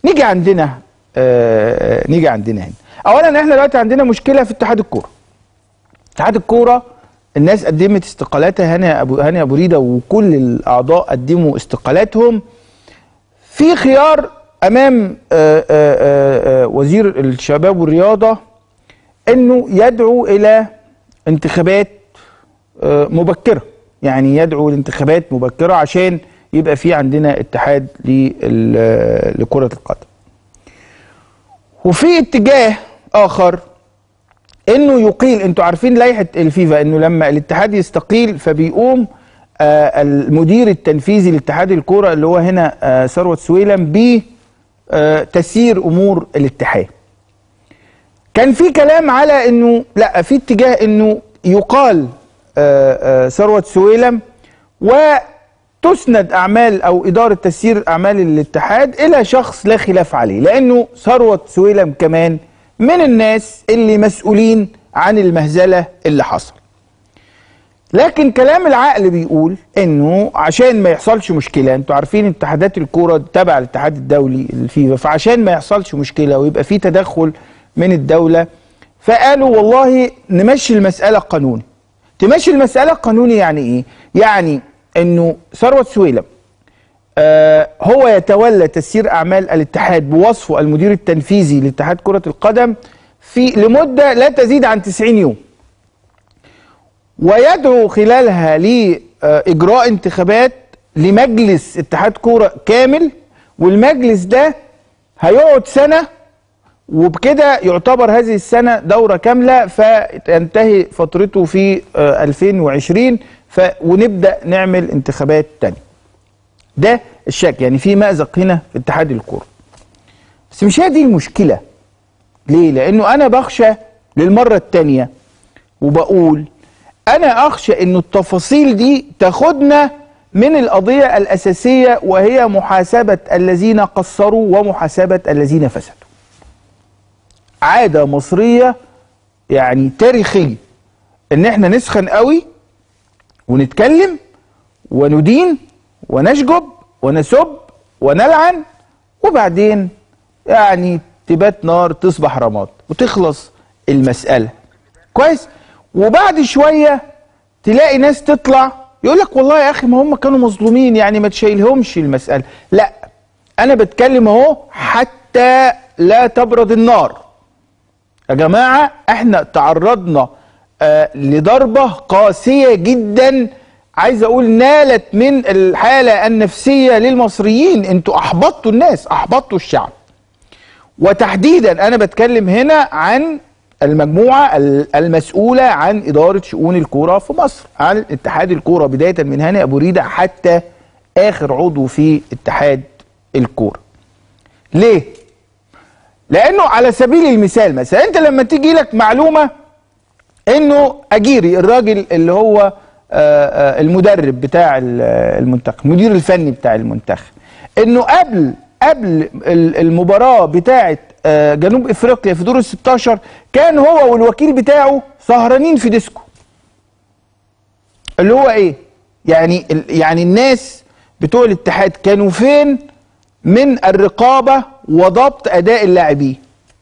نيجي عندنا هنا. اولا احنا دلوقتي عندنا مشكله في اتحاد الكوره. اتحاد الكوره الناس قدمت استقالاتها، هاني ابو ريده وكل الاعضاء قدموا استقالاتهم في خيار امام وزير الشباب والرياضه انه يدعو الى انتخابات مبكره، يعني يدعو لانتخابات مبكره عشان يبقى في عندنا اتحاد لكره القدم. وفي اتجاه اخر انه يقيل، انتوا عارفين لائحه الفيفا انه لما الاتحاد يستقيل فبيقوم المدير التنفيذي لاتحاد الكوره اللي هو هنا ثروت سويلم بتسيير امور الاتحاد. كان في كلام على انه لا، في اتجاه انه يقال ثروت سويلم وتسند اعمال او اداره تسيير اعمال الاتحاد الى شخص لا خلاف عليه، لانه ثروت سويلم كمان من الناس اللي مسؤولين عن المهزله اللي حصل. لكن كلام العقل بيقول انه عشان ما يحصلش مشكله، انتوا عارفين اتحادات الكوره تبع الاتحاد الدولي الفيفا، فعشان ما يحصلش مشكله ويبقى في تدخل من الدوله فقالوا والله نمشي المساله قانوني. تمشي المساله قانوني يعني ايه؟ يعني انه ثروت سويلم هو يتولى تسيير اعمال الاتحاد بوصفه المدير التنفيذي لاتحاد كره القدم لمده لا تزيد عن 90 يوم، ويدعو خلالها لاجراء انتخابات لمجلس اتحاد كوره كامل، والمجلس ده هيقعد سنه، وبكده يعتبر هذه السنه دوره كامله فتنتهي فترته في 2020 ونبدا نعمل انتخابات تانية. ده الشك، يعني في مأزق هنا في اتحاد الكوره. بس مش هي دي المشكله. ليه؟ لانه انا بخشى للمره الثانيه وبقول انا اخشى انه التفاصيل دي تاخدنا من القضيه الاساسيه، وهي محاسبه الذين قصروا ومحاسبه الذين فسدوا. عاده مصريه يعني تاريخيه ان احنا نسخن قوي ونتكلم وندين ونشجب ونسب ونلعن، وبعدين يعني تبات نار تصبح رماد وتخلص المسألة كويس. وبعد شوية تلاقي ناس تطلع يقول لك والله يا أخي ما هم كانوا مظلومين، يعني ما تشيلهمش المسألة. لا، أنا بتكلم أهو حتى لا تبرد النار. يا جماعة احنا تعرضنا لضربة قاسية جدا، عايز اقول نالت من الحالة النفسية للمصريين. انتوا احبطتوا الناس، احبطتوا الشعب. وتحديدا انا بتكلم هنا عن المجموعة المسؤولة عن ادارة شؤون الكورة في مصر، عن اتحاد الكورة بداية من هاني ابو ريده حتى اخر عضو في اتحاد الكورة. ليه؟ لانه على سبيل المثال مثلا انت لما تيجي لك معلومة انه اجيري الراجل اللي هو المدرب بتاع المنتخب، المدير الفني بتاع المنتخب، انه قبل المباراة بتاعة جنوب افريقيا في دور ال16 كان هو والوكيل بتاعه سهرانين في ديسكو. اللي هو ايه؟ يعني الناس بتوع الاتحاد كانوا فين من الرقابة وضبط اداء اللاعبين؟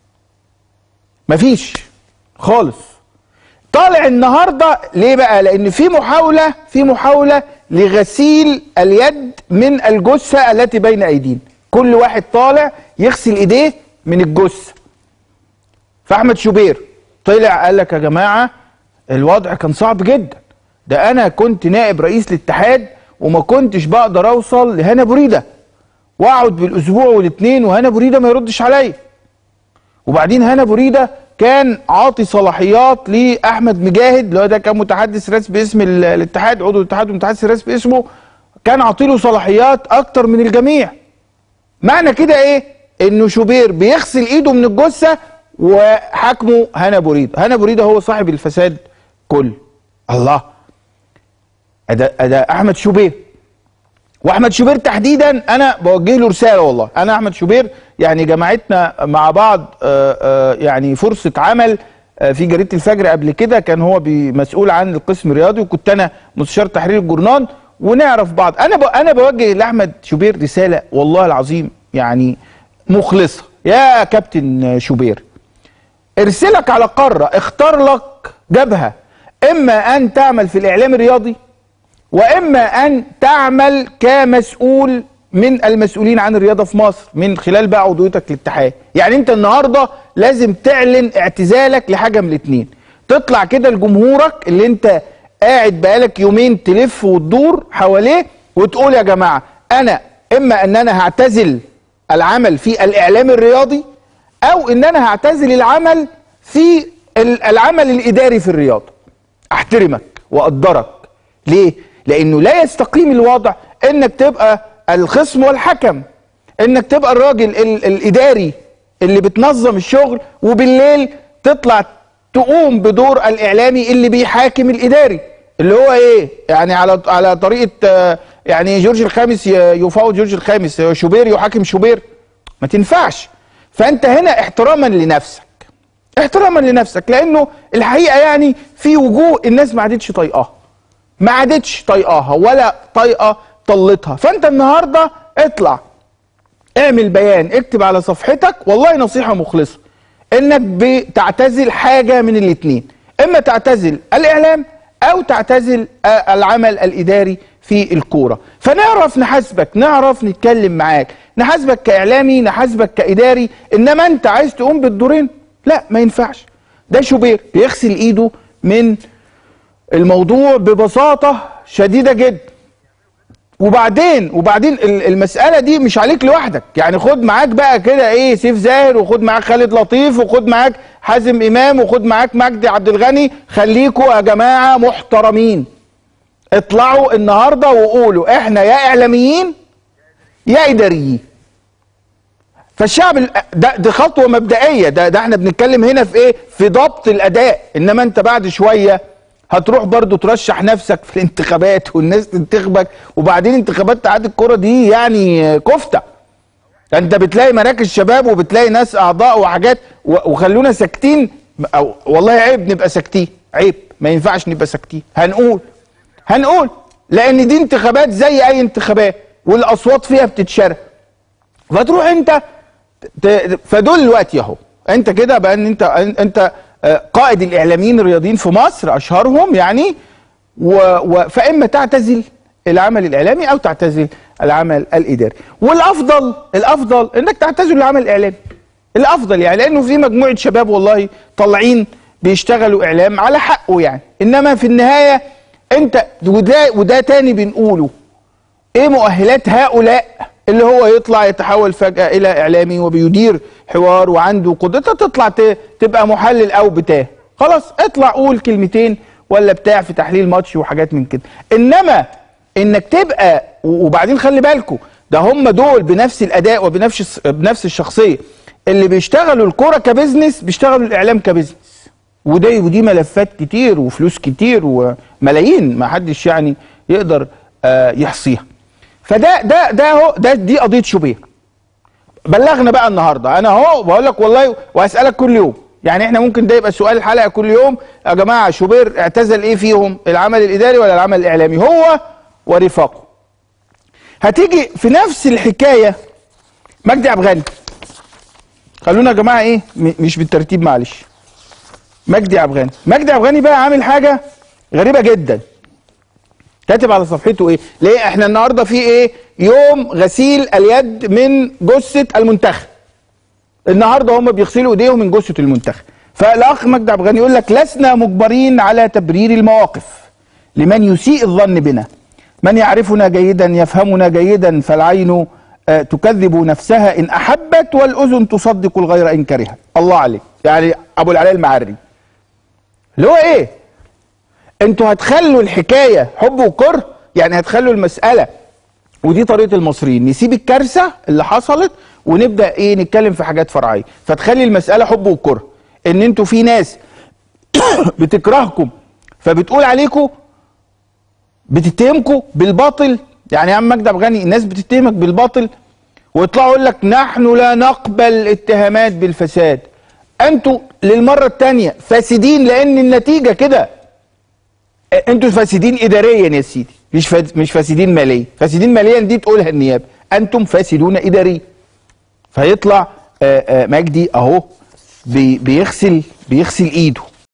مفيش خالص. طالع النهارده ليه بقى؟ لان في محاوله لغسيل اليد من الجثه التي بين ايدينا. كل واحد طالع يغسل ايديه من الجثه. فاحمد شوبير طلع قال لك يا جماعه الوضع كان صعب جدا، ده انا كنت نائب رئيس الاتحاد وما كنتش بقدر اوصل لهاني ابو ريده، واقعد بالاسبوع والاثنين وهاني ابو ريده ما يردش عليا. وبعدين هاني ابو ريده كان عاطي صلاحيات لاحمد مجاهد اللي هو ده كان متحدث رسمي باسم الاتحاد، عضو الاتحاد ومتحدث رسمي باسمه، كان عاطيله صلاحيات اكتر من الجميع. معنى كده ايه؟ انه شوبير بيغسل ايده من الجثه وحاكمه هاني ابو ريده. هاني ابو ريده هو صاحب الفساد كله. الله، ده احمد شوبير. واحمد شوبير تحديدا انا بوجه له رساله، والله انا احمد شوبير يعني جمعتنا مع بعض يعني فرصه عمل في جريده الفجر قبل كده، كان هو مسؤول عن القسم الرياضي وكنت انا مستشار تحرير الجورنال ونعرف بعض. انا بوجه لاحمد شوبير رساله والله العظيم، يعني مخلصه يا كابتن شوبير، ارسلك على قاره، اختار لك جبهه، اما ان تعمل في الاعلام الرياضي واما ان تعمل كمسؤول من المسؤولين عن الرياضه في مصر من خلال بقى عضويتك للاتحاد. يعني انت النهارده لازم تعلن اعتزالك لحاجه من الاثنين، تطلع كده لجمهورك اللي انت قاعد بقالك يومين تلف وتدور حواليه وتقول يا جماعه انا اما ان انا هعتزل العمل في الاعلام الرياضي او ان انا هعتزل العمل في العمل الاداري في الرياضه. احترمك واقدرك. ليه؟ لانه لا يستقيم الوضع انك تبقى الخصم والحكم، انك تبقى الراجل الاداري اللي بتنظم الشغل وبالليل تطلع تقوم بدور الاعلامي اللي بيحاكم الاداري، اللي هو ايه يعني على طريقه يعني جورج الخامس يفاوض جورج الخامس، شوبير يحاكم شوبير. ما تنفعش. فانت هنا احتراما لنفسك، احتراما لنفسك، لانه الحقيقه يعني في وجوه الناس ما عادتش طايقاها، ما عادتش طايقاها ولا طايقه طلتها. فانت النهارده اطلع اعمل بيان، اكتب على صفحتك، والله نصيحه مخلصه، انك بتعتزل حاجه من الاثنين، اما تعتزل الاعلام او تعتزل العمل الاداري في الكوره. فنعرف نحاسبك، نعرف نتكلم معاك، نحاسبك كاعلامي، نحاسبك كاداري. انما انت عايز تقوم بالدورين، لا ما ينفعش. ده شوبير بيغسل ايده من الموضوع ببساطه شديده جدا. وبعدين المساله دي مش عليك لوحدك، يعني خد معاك بقى كده ايه سيف زاهر، وخد معاك خالد لطيف، وخد معاك حازم امام، وخد معاك مجدي عبد الغني. خليكوا يا جماعه محترمين، اطلعوا النهارده وقولوا احنا يا اعلاميين يا اداريين. فالشعب دي خطوه مبدئيه، ده احنا بنتكلم هنا في ايه؟ في ضبط الاداء. انما انت بعد شويه هتروح برضو ترشح نفسك في الانتخابات والناس تنتخبك، وبعدين انتخابات اتحاد الكوره دي يعني كفته. انت بتلاقي مراكز شباب وبتلاقي ناس اعضاء وحاجات، وخلونا ساكتين. والله عيب نبقى ساكتين، عيب، ما ينفعش نبقى ساكتين. هنقول لان دي انتخابات زي اي انتخابات والاصوات فيها بتتشرى. فتروح انت فدول دلوقتي اهو انت كده بقى ان انت قائد الاعلاميين الرياضيين في مصر اشهرهم يعني، فاما تعتزل العمل الاعلامي او تعتزل العمل الاداري. والافضل انك تعتزل العمل الاعلامي، الافضل يعني، لانه في مجموعه شباب والله طالعين بيشتغلوا اعلام على حقه يعني. انما في النهايه انت وده تاني بنقوله، ايه مؤهلات هؤلاء اللي هو يطلع يتحول فجأة الى اعلامي وبيدير حوار وعنده قدرة تطلع تبقى محلل او بتاع، خلاص اطلع قول كلمتين ولا بتاع في تحليل ماتش وحاجات من كده. انما انك تبقى، وبعدين خلي بالكم ده هم دول بنفس الاداء وبنفس الشخصية اللي بيشتغلوا الكرة كبزنس بيشتغلوا الاعلام كبزنس، ودي ملفات كتير وفلوس كتير وملايين ما حدش يعني يقدر يحصيها. دي قضيه شوبير. بلغنا بقى النهارده، انا اهو بقول لك والله واسالك كل يوم، يعني احنا ممكن ده يبقى سؤال الحلقه كل يوم، يا جماعه شوبير اعتزل ايه فيهم؟ العمل الاداري ولا العمل الاعلامي؟ هو ورفاقه. هتيجي في نفس الحكايه مجدي عبد الغني. خلونا يا جماعه ايه مش بالترتيب معلش. مجدي عبد الغني بقى عامل حاجه غريبه جدا. كاتب على صفحته ايه؟ ليه احنا النهارده في ايه؟ يوم غسيل اليد من جثه المنتخب. النهارده هم بيغسلوا ايديهم من جثه المنتخب. فالاخ مجدي عبد الغني يقول لك لسنا مجبرين على تبرير المواقف لمن يسيء الظن بنا. من يعرفنا جيدا يفهمنا جيدا، فالعين تكذب نفسها ان احبت والاذن تصدق الغير ان كرهت. الله عليك. يعني ابو العلاء المعري. اللي هو ايه؟ انتوا هتخلوا الحكايه حب وكره، يعني هتخلوا المساله، ودي طريقه المصريين، نسيب الكارثه اللي حصلت ونبدا ايه نتكلم في حاجات فرعيه، فتخلي المساله حب وكره، ان انتوا في ناس بتكرهكم فبتقول عليكم بتتهمكم بالباطل. يعني يا عم مجدي عبد الغني الناس بتتهمك بالباطل ويطلعوا يقول لك نحن لا نقبل اتهامات بالفساد. انتوا للمره الثانيه فاسدين، لان النتيجه كده. انتوا فاسدين اداريا يا سيدي، مش فاسدين ماليا. فاسدين ماليا دي تقولها النيابه، انتم فاسدون اداريا. فيطلع مجدي اهو بيغسل ايده